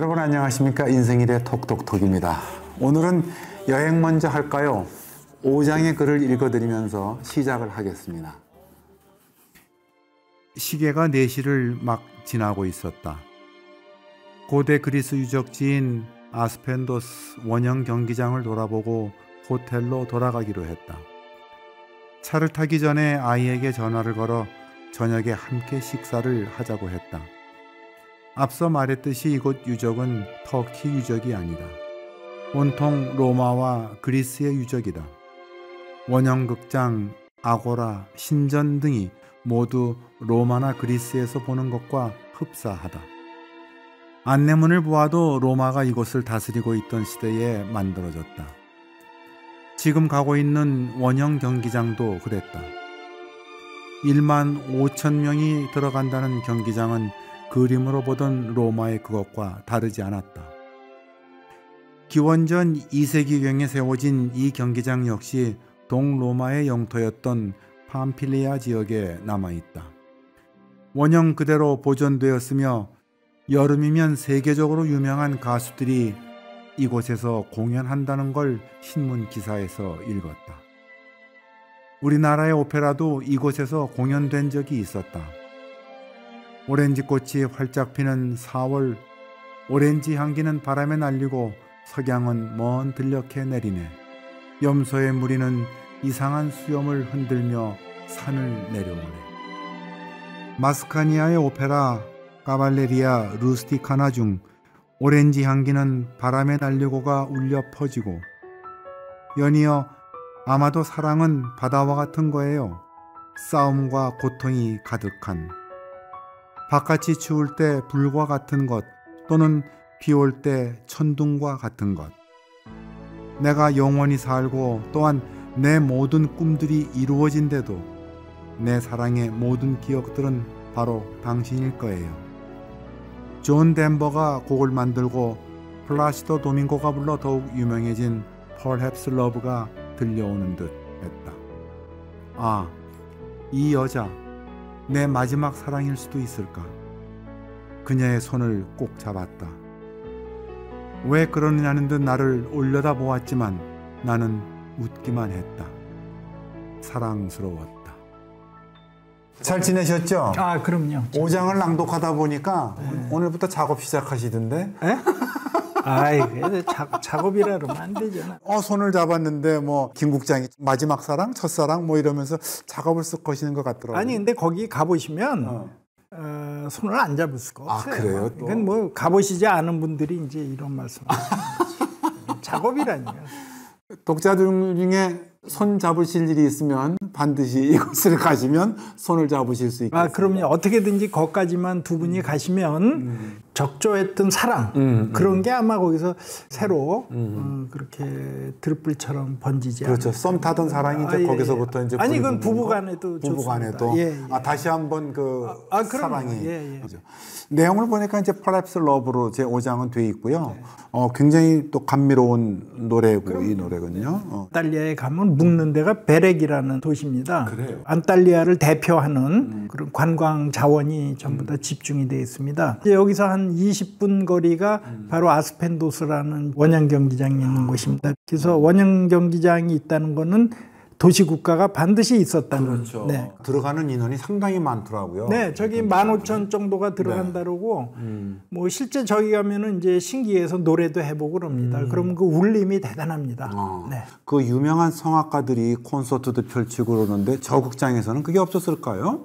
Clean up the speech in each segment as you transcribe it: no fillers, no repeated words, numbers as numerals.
여러분 안녕하십니까? 인생일의 톡톡톡입니다. 오늘은 여행 먼저 할까요? 5장의 글을 읽어드리면서 시작을 하겠습니다. 시계가 4시를 막 지나고 있었다. 고대 그리스 유적지인 아스펜도스 원형 경기장을 돌아보고 호텔로 돌아가기로 했다. 차를 타기 전에 아이에게 전화를 걸어 저녁에 함께 식사를 하자고 했다. 앞서 말했듯이 이곳 유적은 터키 유적이 아니다. 온통 로마와 그리스의 유적이다. 원형극장, 아고라, 신전 등이 모두 로마나 그리스에서 보는 것과 흡사하다. 안내문을 보아도 로마가 이곳을 다스리고 있던 시대에 만들어졌다. 지금 가고 있는 원형 경기장도 그랬다. 1만 5천 명이 들어간다는 경기장은 그림으로 보던 로마의 그것과 다르지 않았다. 기원전 2세기경에 세워진 이 경기장 역시 동로마의 영토였던 팜필리아 지역에 남아있다. 원형 그대로 보존되었으며 여름이면 세계적으로 유명한 가수들이 이곳에서 공연한다는 걸 신문 기사에서 읽었다. 우리나라의 오페라도 이곳에서 공연된 적이 있었다. 오렌지 꽃이 활짝 피는 4월, 오렌지 향기는 바람에 날리고 석양은 먼 들녘에 내리네. 염소의 무리는 이상한 수염을 흔들며 산을 내려오네. 마스카니아의 오페라 카발레리아 루스티카나 중 오렌지 향기는 바람에 날리고가 울려 퍼지고, 연이어 아마도 사랑은 바다와 같은 거예요. 싸움과 고통이 가득한. 바깥이 추울 때 불과 같은 것, 또는 비 올 때 천둥과 같은 것. 내가 영원히 살고 또한 내 모든 꿈들이 이루어진데도 내 사랑의 모든 기억들은 바로 당신일 거예요. 존 덴버가 곡을 만들고 플라시도 도밍고가 불러 더욱 유명해진 Perhaps Love가 들려오는 듯 했다. 아, 이 여자 내 마지막 사랑일 수도 있을까? 그녀의 손을 꼭 잡았다. 왜 그러느냐는 듯 나를 올려다 보았지만 나는 웃기만 했다. 사랑스러웠다. 잘 지내셨죠? 아, 그럼요. 5장을 낭독하다 보니까 오늘부터 작업 시작하시던데? 에? 아이, 작업이라 그러면 안 되잖아. 손을 잡았는데 뭐 김 국장이 마지막 사랑, 첫사랑 뭐 이러면서 작업을 쓱 거시는 것 같더라고요. 아니, 근데 거기 가보시면 손을 안 잡을 수가 없어요. 아, 그래요? 또? 그건 뭐 가보시지 않은 분들이 이제 이런 말씀을 하시는 거지. 작업이라니요. 독자들 중에 손 잡으실 일이 있으면 반드시 이곳을 가시면 손을 잡으실 수 있겠습니다. 아, 그럼요. 어떻게든지 거기까지만 두 분이 가시면 적조했던 사랑 그런 게 아마 거기서 새로 그렇게 들불처럼 번지지 않아요. 그렇죠. 썸 타던 사랑이 이제 거기서부터 이제 아니, 그건 부부간에도 부부간에도 다시 한번 사랑이. 그렇죠. 내용을 보니까 이제 Perhaps Love로 제 5장은 돼 있고요. 굉장히 또 감미로운 노래고 이 노래거든요. 안탈리아에 가면 묵는 데가 베렉이라는 도시입니다. 그래요? 안탈리아를 대표하는 그런 관광 자원이 전부 다 집중이 되어 있습니다. 이제 여기서 한 20분 거리가 바로 아스펜도스라는 원형 경기장이 있는 곳입니다. 그래서 원형 경기장이 있다는 거는 도시국가가 반드시 있었다는. 그렇죠. 네. 들어가는 인원이 상당히 많더라고요. 네, 저기 15,000 정도가 들어간다고. 뭐 실제 저기 가면은 이제 신기해서 노래도 해보고 그럽니다. 그러면 그 울림이 대단합니다. 네. 그 유명한 성악가들이 콘서트도 펼치고 그러는데 저 극장에서는 그게 없었을까요?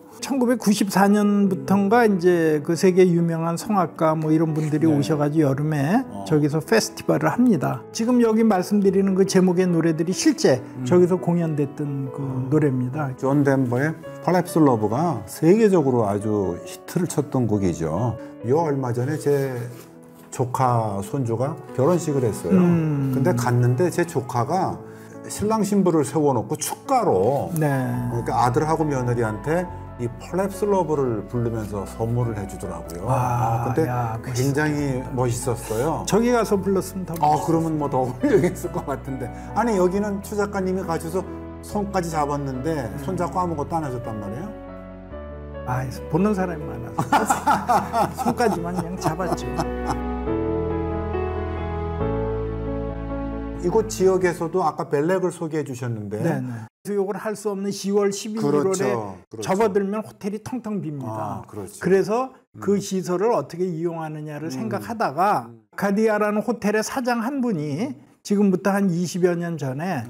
1994년부터인가 이제 그 세계 유명한 성악가 뭐 이런 분들이 오셔가지고 여름에 저기서 페스티벌을 합니다. 지금 여기 말씀드리는 그 제목의 노래들이 실제 저기서 공연됐던 그 노래입니다. 존 덴버의 Perhaps Love가 세계적으로 아주 히트를 쳤던 곡이죠. 요 얼마 전에 제 조카 손주가 결혼식을 했어요. 근데 갔는데 제 조카가 신랑 신부를 세워놓고 축가로 그러니까 아들하고 며느리한테 이 Perhaps Love를 부르면서 선물을 해주더라고요. 근데 굉장히 멋있었어요. 저기 가서 불렀으면 더 멋있었어요. 그러면 뭐 더 훌륭했을 것 같은데. 아니, 여기는 추 작가님이 가셔서 손까지 잡았는데 손 잡고 아무것도 안 하셨단 말이에요? 보는 사람이 많아서 손까지만 그냥 잡았죠. 이곳 지역에서도 아까 벨렉을 소개해 주셨는데 네네. 수욕을 할 수 없는 10월, 11월에 그렇죠. 접어들면 호텔이 텅텅 빕니다. 그렇죠. 그래서 그 시설을 어떻게 이용하느냐를 생각하다가 가디아라는 호텔의 사장 한 분이 지금부터 한 20여 년 전에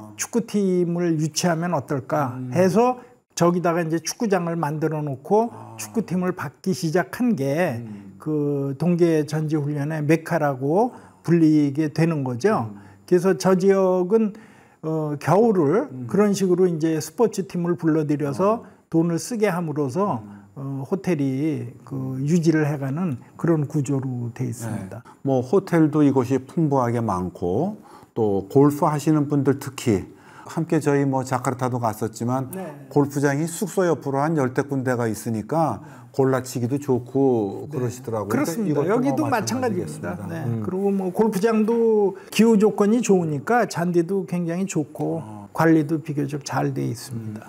축구팀을 유치하면 어떨까 해서 저기다가 이제 축구장을 만들어 놓고 축구팀을 받기 시작한 게 그 동계 전지훈련의 메카라고 불리게 되는 거죠. 그래서 저 지역은 겨울을 그런 식으로 이제 스포츠팀을 불러들여서 돈을 쓰게 함으로써 호텔이 그 유지를 해가는 그런 구조로 돼 있습니다. 네. 뭐 호텔도 이곳이 풍부하게 많고 또 골프 하시는 분들 특히 함께 저희 뭐 자카르타도 갔었지만 골프장이 숙소 옆으로 한 10대 군데가 있으니까 골라치기도 좋고 그러시더라고요. 그렇습니다. 여기도 마찬가지입니다. 네. 그리고 뭐 골프장도 기후 조건이 좋으니까 잔디도 굉장히 좋고 관리도 비교적 잘 돼 있습니다.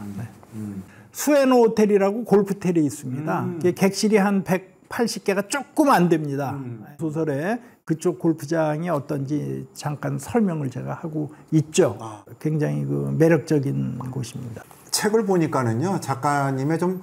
수에노 호텔이라고 골프텔이 있습니다. 객실이 한 180개가 조금 안 됩니다. 소설에 그쪽 골프장이 어떤지 잠깐 설명을 제가 하고 있죠. 굉장히 그 매력적인 곳입니다. 책을 보니까는요, 작가님의 좀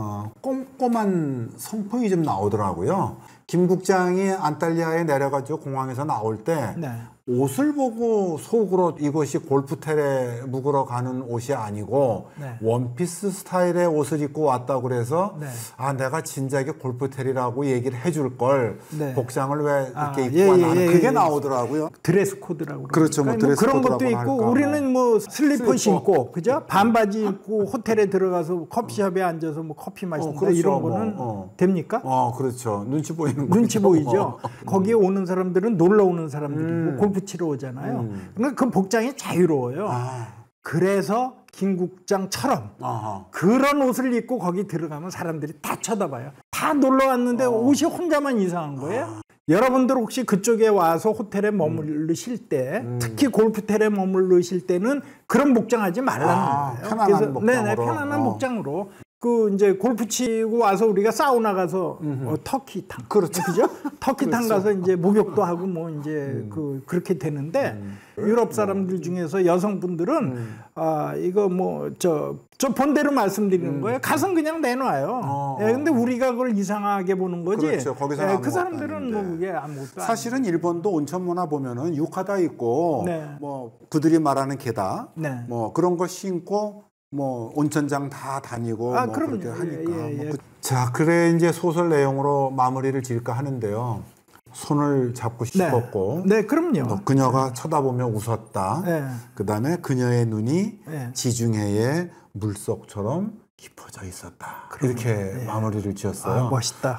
꼼꼼한 성품이 좀 나오더라고요. 김 국장이 안탈리아에 내려가지고 공항에서 나올 때 옷을 보고 속으로 이것이 골프텔에 묵으러 가는 옷이 아니고 원피스 스타일의 옷을 입고 왔다고 그래서 아 내가 진작에 골프텔이라고 얘기를 해줄 걸 복장을 왜 이렇게 입고 왔나 그게 나오더라고요. 드레스 코드라고 그렇죠. 뭐 드레스 그런 것도 있고 할까, 우리는 뭐 슬리퍼 신고 그죠? 반바지 입고 호텔에 들어가서 커피숍에 앉아서 뭐 커피 마신다 그렇죠. 이런 거는 됩니까? 그렇죠. 눈치 보이는 눈치 보이죠. 거기에 오는 사람들은 놀러 오는 사람들이고 골프 치러 오잖아요. 그러니까 그 복장이 자유로워요. 그래서 김 국장처럼 그런 옷을 입고 거기 들어가면 사람들이 다 쳐다봐요. 다 놀러 왔는데 옷이 혼자만 이상한 거예요. 여러분들 혹시 그쪽에 와서 호텔에 머무르실 때 특히 골프텔에 머무르실 때는 그런 복장하지 말라는 거예요. 편안한 복장으로. 편안한 복장으로. 그 이제 골프 치고 와서 우리가 사우나 가서 터키탕 그렇죠. 터키탕 가서 이제 목욕도 하고 뭐 이제 그렇게 되는데 유럽 사람들 중에서 여성분들은 이거 뭐 저 본대로 말씀드리는 거예요. 가선 그냥 내놔요. 근데 우리가 그걸 이상하게 보는 거지. 그렇죠. 거기서 그 사람들은 뭐 그게 아무것도 사실은 아니에요. 일본도 온천 문화 보면은 유카다 있고 뭐 그들이 말하는 게다 뭐 그런 거 신고 뭐 온천장 다 다니고 뭐 그렇게 하니까. 자, 그래 이제 소설 내용으로 마무리를 지을까 하는데요. 손을 잡고 싶었고, 그럼요. 그녀가 쳐다보며 웃었다. 그다음에 그녀의 눈이 지중해의 물속처럼 깊어져 있었다. 이렇게 마무리를 지었어요. 멋있다.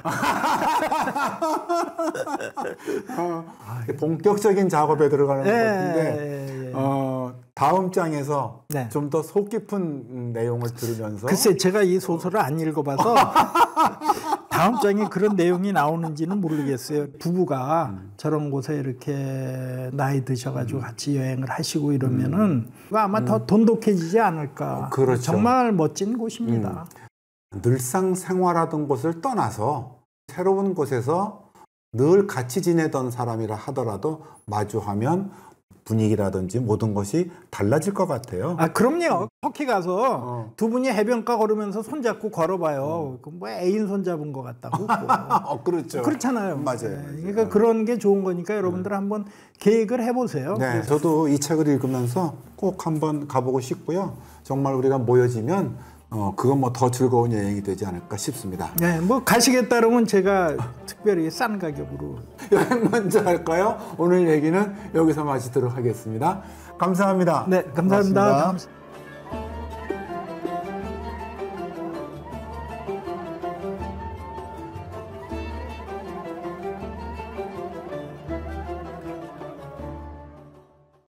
본격적인 작업에 들어가는 것 같은데 다음 장에서 좀 더 속 깊은 내용을 들으면서 글쎄 제가 이 소설을 안 읽어봐서 다음 장에 그런 내용이 나오는지는 모르겠어요. 부부가 저런 곳에 이렇게 나이 드셔가지고 같이 여행을 하시고 이러면은 아마 더 돈독해지지 않을까. 그렇죠. 정말 멋진 곳입니다. 늘상 생활하던 곳을 떠나서 새로운 곳에서 늘 같이 지내던 사람이라 하더라도 마주하면 분위기라든지 모든 것이 달라질 것 같아요. 그럼요. 터키 가서 두 분이 해변가 걸으면서 손잡고 걸어봐요. 뭐 애인 손잡은 것 같다고. 그렇죠. 그렇잖아요. 맞아요. 그러니까 그런 게 좋은 거니까 여러분들 한번 계획을 해보세요. 저도 이 책을 읽으면서 꼭 한번 가보고 싶고요. 정말 우리가 모여지면 그건 뭐 더 즐거운 여행이 되지 않을까 싶습니다. 뭐 가시겠다 그러면 제가 특별히 싼 가격으로 여행 먼저 할까요? 오늘 얘기는 여기서 마치도록 하겠습니다. 감사합니다. 감사합니다. 고맙습니다.